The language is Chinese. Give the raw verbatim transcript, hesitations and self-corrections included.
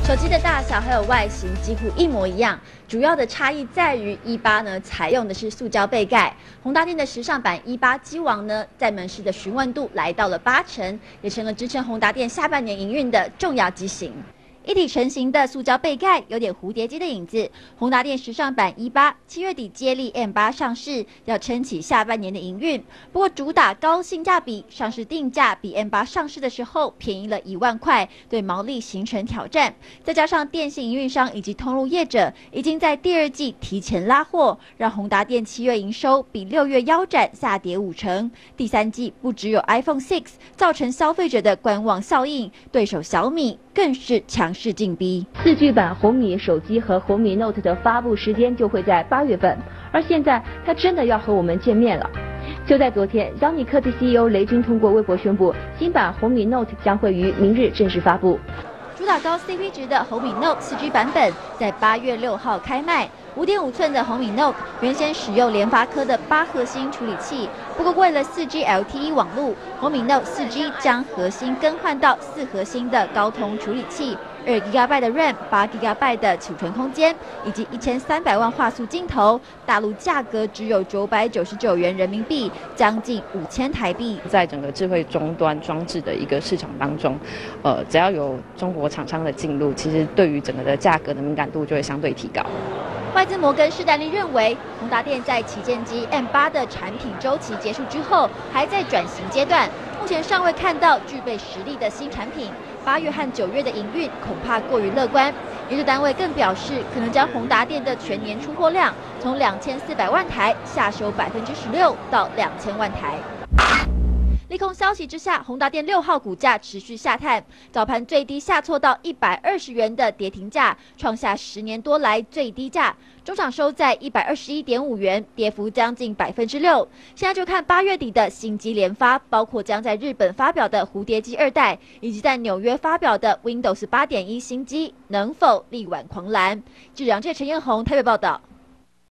手机的大小还有外形几乎一模一样，主要的差异在于一八呢采用的是塑胶背盖。宏达电的时尚版一八机王呢，在门市的询问度来到了八成，也成了支撑宏达电下半年营运的重要机型。 一体成型的塑胶背盖，有点蝴蝶结的影子。宏达电时尚版一八七月底接力 M 八上市，要撑起下半年的营运。不过主打高性价比，上市定价比 M 八上市的时候便宜了一万块，对毛利形成挑战。再加上电信营运商以及通路业者已经在第二季提前拉货，让宏达电七月营收比六月腰斩，下跌五成。第三季不只有 iPhone 六造成消费者的观望效应，对手小米 更是强势进逼。 四 G 版红米手机和红米 Note 的发布时间就会在八月份，而现在它真的要和我们见面了。就在昨天，小米科技 C E O 雷军通过微博宣布，新版红米 Note 将会于明日正式发布。 主打高 C P 值的红米 Note 四 G 版本在八月六号开卖。五点五寸的红米 Note 原先使用联发科的八核心处理器，不过为了 四 G L T E 网路，红米 Note 四 G 将核心更换到四核心的高通处理器。 二 G B 的 RAM， 八 G B 的储存空间，以及一千三百万画素镜头，大陆价格只有九百九十九元人民币，将近五千台币。 在整个智慧终端装置的一个市场当中，呃，只要有中国厂商的进入，其实对于整个的价格的敏感度就会相对提高。 外资摩根士丹利认为，宏达电在旗舰机 M 八的产品周期结束之后，还在转型阶段，目前尚未看到具备实力的新产品。八月和九月的营运恐怕过于乐观。研究单位更表示，可能将宏达电的全年出货量从两千四百万台下修百分之十六到两千万台。 利空消息之下，宏达电六号股价持续下探，早盘最低下挫到一百二十元的跌停价，创下十年多来最低价。中场收在一百二十一点五元，跌幅将近百分之六。现在就看八月底的新机联发，包括将在日本发表的蝴蝶机二代，以及在纽约发表的 Windows 八点一新机，能否力挽狂澜？记者杨介陈彦宏台北报道。